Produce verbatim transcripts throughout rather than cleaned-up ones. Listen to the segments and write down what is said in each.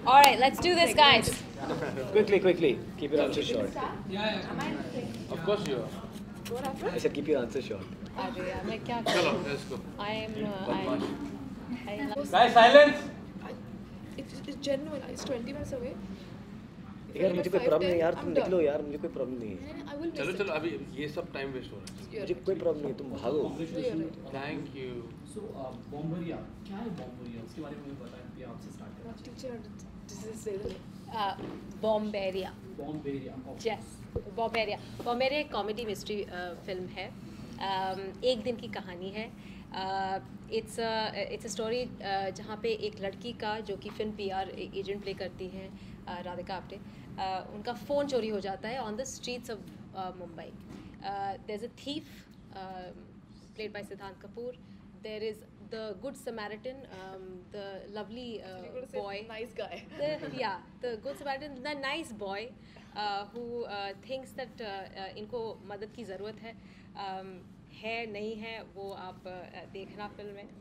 All right, let's do this, guys. Quickly, quickly. Keep your answers short. Yeah, yeah. Of course you are. I said keep your answers short. अरे यार मैं क्या Chalo, let's go. I am uh, I am I love Guys, silence. It's, it's genuine. It's twenty minutes away. If I यार get मुझे कोई five, problem नहीं ten, यार I'm तुम done. निकलो यार मुझे कोई प्रॉब्लम नहीं है I will miss चलो it. चलो अभी ये सब टाइम वेस्ट हो रहा You're मुझे right. कोई प्रॉब्लम नहीं है तुम भागो You're right. है थैंक यू सो बॉम्बरिया क्या है बॉम्बरिया उसके बारे में मुझे बताएं आप आपसे स्टार्ट What करें teacher does this say the name? uh, Bomberia. Bombairiya Yes, Bomberia. Bomberia एक कॉमेडी मिस्ट्री फिल्म है. um, एक दिन की कहानी है. इट्स इट्स अ स्टोरी जहाँ पे एक लड़की का जो कि फिल्म पीआर एजेंट प्ले करती हैं uh, राधिका आप्टे, uh, उनका फ़ोन चोरी हो जाता है on the streets of Mumbai. There is a thief played by Siddhant Kapoor. There is the Good Samaritan, um, the lovely uh, You're going to say boy. nice guy. The, yeah, the Good Samaritan, the nice boy uh, who uh, thinks that uh, uh, इनको मदद की ज़रूरत है. um, है नहीं है वो आप uh, देखना फिल्म में.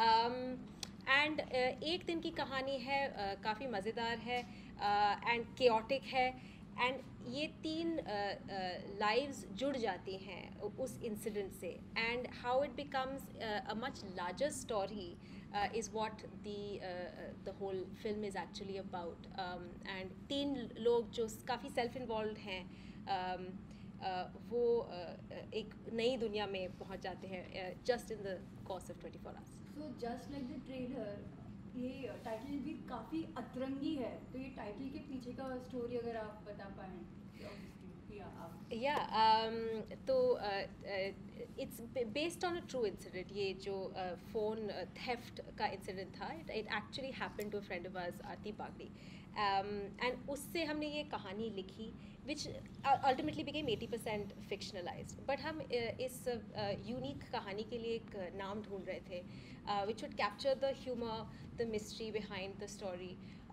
एंड um, uh, एक दिन की कहानी है, uh, काफ़ी मज़ेदार है एंड uh, chaotic है. एंड ये तीन लाइव्स uh, uh, जुड़ जाती हैं उस इंसिडेंट से. And how it becomes a much larger story is what the whole film is actually about. And तीन लोग जो काफ़ी सेल्फ इन्वॉल्व हैं, um, uh, वो uh, एक नई दुनिया में पहुंच जाते हैं just in the course of twenty four hours. So just like the trailer, ये टाइटल भी काफ़ी अतरंगी है, तो ये टाइटल के पीछे का स्टोरी अगर आप बता पाएँ. या आप या तो it's based on a true incident. ये जो फ़ोन थेफ्ट का इंसिडेंट था, it actually happen to a friend of us, Aarti Bagdi. And उससे हमने ये कहानी लिखी which ultimately became eighty percent fictionalized. But हम uh, इस यूनिक uh, कहानी के लिए एक नाम ढूंढ रहे थे which would capture the humour, the mystery behind the story,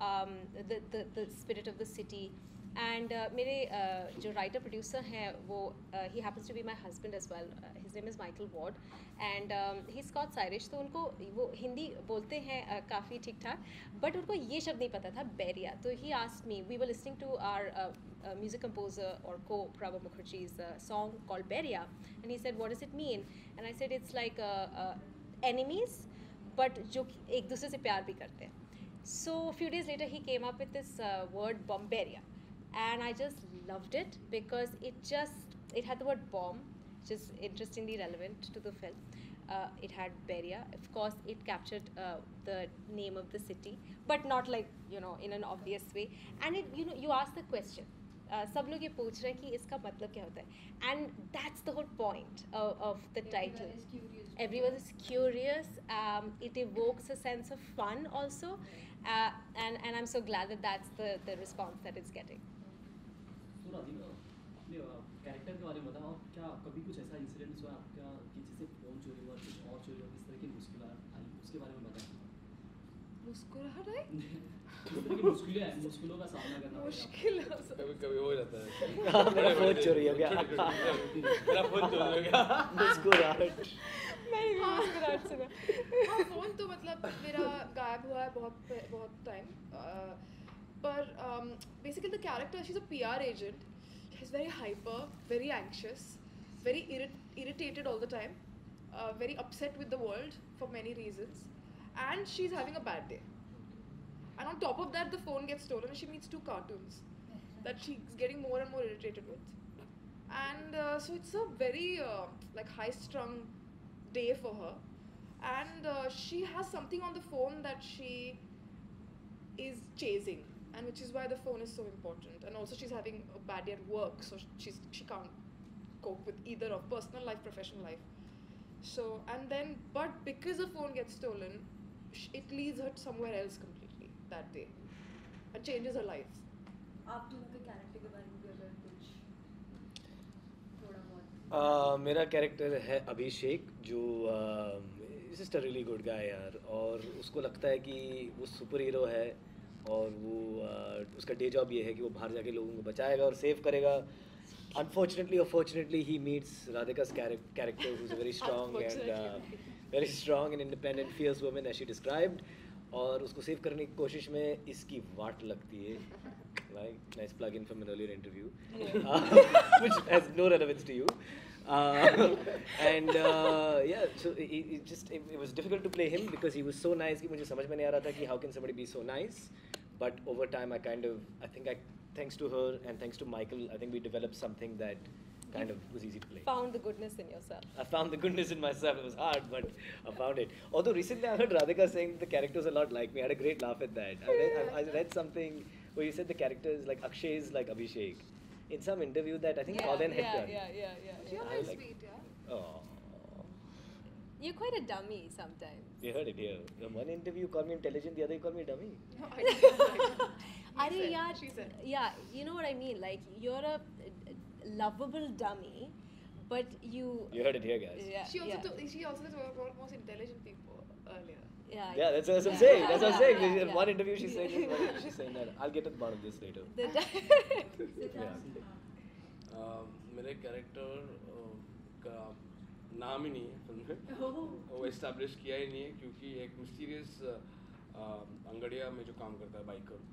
the spirit of the city. And मेरे uh, जो राइटर प्रोड्यूसर हैं वो ही happens to be my husband as well. His name is Michael Ward and he Scots Irish. तो उनको वो हिंदी बोलते हैं uh, काफ़ी ठीक ठाक, बट उनको ये शब्द नहीं पता था, बेरिया. तो he asked me, we were listening to our music composer और को Prabha Mukherjee's uh, song called Beria, and he said, what does it mean? And I said, it's like uh, uh, enemies, but जो एक दूसरे से प्यार भी करते हैं. So a few days later he came up with this uh, word Bomberia. And I just loved it because it just, it had the word bomb, which is interestingly relevant to the film. Uh, it had Beria. Of course, it captured uh, the name of the city, but not like, you know, in an obvious way. And it, you know, you ask the question. Uh, सब लोग ये पूछ रहे हैं कि इसका मतलब क्या होता है. And that's the whole point of, of the title. is curious. Everyone is curious. Um, it evokes a sense of fun also. Uh, and, and I'm so glad that that's the, the response that it's getting. तो राधिका अपने character के बारे में बताओ, क्या कभी कुछ ऐसा इंसिडेंट हुआ आपका कि जिससे फोन चोरी हुआ, कुछ और चोरी हुआ, किस तरह की मुश्किलात आई, उसके बारे में बताओ. मुस्कुराहट है? किस तरह की मुश्किलें आई, मुश्किलों का सामना करना पड़ा? मुश्किल है. कभी कभी हो जाता है. हाँ, मेरा फोन चोरी हो गया मेरा फोन चोरी हो गया. मुस्कुराहट. मैंने भी मुस्कुराहट सुना. हाँ, फोन तो मतलब मेरा गायब हुआ है बहुत बहुत टाइम. पर basically the character, she is a PR agent. She is very hyper, very anxious, very irrit- irritated all the time, uh, very upset with the world for many reasons, and she's having a bad day. And on top of that, the phone gets stolen and she meets two cartoons that she's getting more and more irritated with. And uh, so it's a very uh, like high-strung day for her. And uh, she has something on the phone that she is chasing, and which is why the phone is so important. And also she's having a bad day at work, so she's she can't cope with either of personal life, professional life. So, and then, but because the phone gets stolen, sh- it leads her somewhere else completely that day and changes her life. आप दोनों के character के बारे में भी अगर कुछ थोड़ा बहुत. Uh, मेरा कैरेक्टर है अभिषेक, जो is just a really good guy यार. और उसको लगता है कि वो सुपर हीरो है और वो uh, उसका डे जॉब ये है कि वो बाहर जाके लोगों को बचाएगा और सेव करेगा. Unfortunately or fortunately, he meets Radhika's char- character, who's a very strong and uh, very strong and independent, fierce woman, as she described. और उसको सेव करने की कोशिश में इसकी वाट लगती है. Like nice plug in from an earlier interview, uh, which has no relevance to you. Uh, and uh, yeah, so it, it just it, it was difficult to play him because he was so nice कि मुझे समझ में नहीं आ रहा था कि how can somebody be so nice. But over time, I kind of I think I thanks to her and thanks to Michael, I think we developed something that kind of was easy to play. Found the goodness in yourself. I found the goodness in myself. It was hard, but I found it. Although recently I heard Radhika saying the characters a lot like me. I had a great laugh at that. I read, I, I read something where you said the characters like Akshay is like Abhishek in some interview that I think Yeah, Colin had yeah, done. yeah, yeah, yeah, yeah. You're I very like- sweet, yeah. Oh, You're quite a dummy sometimes. you heard it here. In one interview you called me intelligent, the other you called me dummy. No, I didn't. Are said, yaar, she said. yeah, you know what I mean. Like you're a lovable dummy, but you. You heard it here, guys. Yeah, She also yeah, told, she also said one of the most intelligent people earlier. yeah. Yeah, that's what I'm Yeah, saying. yeah, That's what I'm yeah, saying. yeah, In yeah. one interview she's saying this, one interview she's saying that. I'll get to the bottom of this later. The Siddharth, हाँ. मेरे character का नाम ही नहीं है film में, ओह. वो establish किया ही नहीं है क्योंकि एक मिस्टीरियस अंगड़िया में जो काम करता है बाइकर,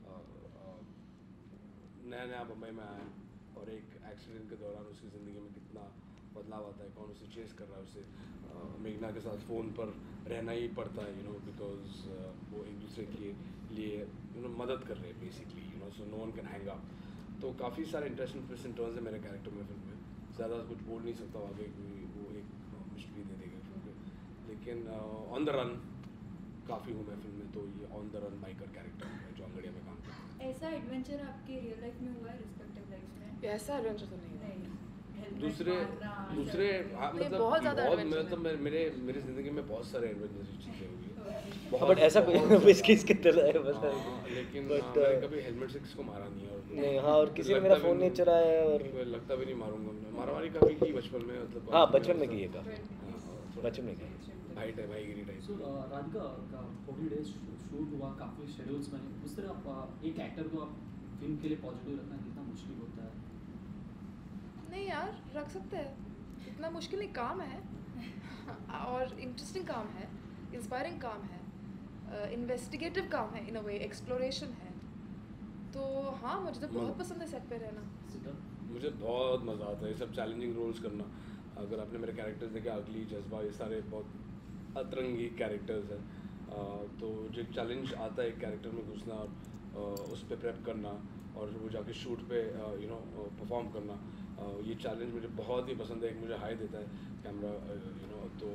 नया नया बम्बई में आया और एक एक्सीडेंट के दौरान उसकी ज़िंदगी में कितना बदलाव आता है, कौन उसे चेस कर रहा है, उसे अ, मेघना के साथ फ़ोन पर रहना ही पड़ता है, यू नो, बिकॉज वो एक दूसरे के लिए यू नो मदद कर रहे हैं basically, you know, so no one can hang up. तो काफ़ी सारे इंटरेस्टिंग ट्विस्ट एंड टर्न्स है मेरे कैरेक्टर में फिल्म में. ज़्यादा कुछ बोल नहीं सकता आगे, क्योंकि वो एक मिस्ट्री दे देगा फिल्म में. लेकिन ऑन द रन काफ़ी हूँ मैं फिल्म में, तो ये on the run biker character है जो अंगड़िया में काम करता है. ऐसा एडवेंचर आपके रियल लाइफ में हुआ है, रिस्पेक्टिव लाइफ में? ये ऐसा एडवेंचर तो नहीं है. नहीं. Helmet दूसरे मारना, दूसरे सब- हाँ, नहीं, मतलब बहुत ज़्यादा बहुत adventure मतलब मेरे मेरे मेरे ज़िंदगी में बहुत सारे एडवेंचरस चीज़ें हुई हैं. हाँ, बट ऐसा कोई इसके इसके तरह है बस. हाँ, लेकिन But, हाँ, मैंने uh, कभी हेलमेट से किसको मारा नहीं है. और नहीं, हाँ, और किसी ने लगता मेरा भी फोन नहीं चलाया है और कोई लगता भी नहीं मारूंगा मैं. मारामारी कभी की बचपन में, मतलब हाँ, बचपन में की है हाँ, काफी. हाँ, थोड़ा बचपन में की. भाई है भाईगिरी टाइप. सो राधिका का फोर्टी डेज शूट हुआ, काफ़ी शेड्यूल्स बने, उस तरह आप, uh, एक एक्टर को आप फिल्म के लिए पॉजिटिव रखना कितना मुश्किल होता है? नहीं यार, रख सकते हैं. इतना मुश्किल नहीं, काम है और इंटरेस्टिंग काम है, इंस्पायरिंग काम है, इन्वेस्टिगेटिव काम है, इन अ वे एक्सप्लोरेशन है. तो हाँ, मुझे तो बहुत मत- पसंद है सेट पे रहना. सिद्धार्थ, मुझे बहुत मज़ा आता है ये सब चैलेंजिंग रोल्स करना. अगर आपने मेरे कैरेक्टर्स देखे, अगली, जज्बा, ये सारे बहुत अतरंगी कैरेक्टर्स हैं. uh, तो जो चैलेंज आता है एक कैरेक्टर में घुसना और uh, उस पर प्रेप करना और वो जाके शूट पे यू नो परफॉर्म करना, uh, ये चैलेंज मुझे बहुत ही पसंद है. एक मुझे हाई देता है कैमरा, यू नो, तो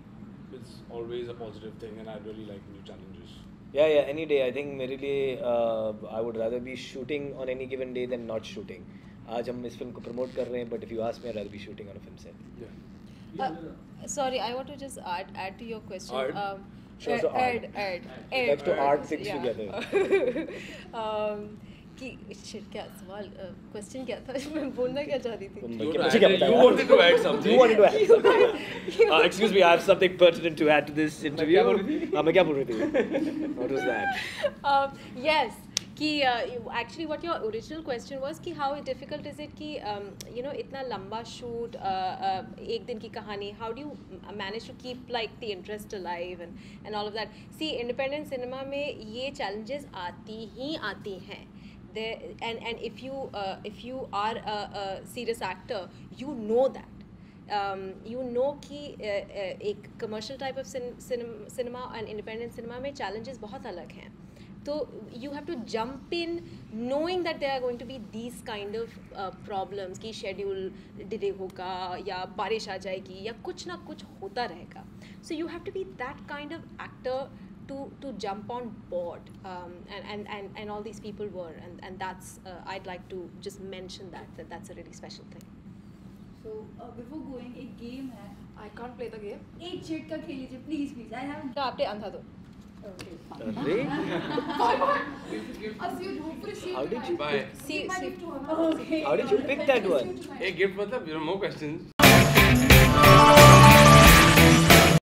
it's always a positive thing and I really like new challenges. Yeah, yeah, any day. I think मेरे लिए uh, I would rather be shooting on any given day than not shooting. आज हम इस film को promote कर रहे हैं, but if you ask me, I'd rather be shooting on a film set. Yeah. ये Uh, मेरा- sorry, I want to just add add to your question. Add? Um, Sure, so add, add. add, Add. add. Likes to add things Yeah. together. um, कि shit, क्या सवाल question क्या था? मैं बोलना क्या चाह रही थी? तुम You क्या- मुझे क्या added- पता you यार? wanted to add something. You wanted to add something. Uh, excuse me, I have something pertinent to add to this interview. क्या बोल रही थी? हाँ, मैं क्या बोल रही थी? What was that? um, yes कि uh, actually what your original question was कि how difficult is it कि um, you know इतना लंबा shoot uh, uh, एक दिन की कहानी, how do you manage to keep like the interest alive and and all of that. See, independent cinema में ये challenges आती ही आती हैं. There, and and if you uh, if you are a, a serious actor, you know that. Um, you know कि uh, uh, एक commercial type of cin- cinema, cinema and independent cinema में challenges बहुत अलग हैं. तो you have to jump in knowing that there are going to be these kind of uh, problems कि schedule delay होगा या बारिश आ जाएगी या कुछ ना कुछ होता रहेगा. So you have to be that kind of actor to to jump on board, um, and, and, and, and all these people were, and, and that's uh, I'd like to just mention that that that's a really special thing. So uh, before going, एक game है. I can't play the game. एक चिट का खेल लीजिए please please. I have. तो आपने अंधा दो. Okay. अरे, As you hopefully see How did you Bye. See, Give my see. gift to her. Okay. How did you pick that one? एक गिफ्ट मतलब, you know, more questions.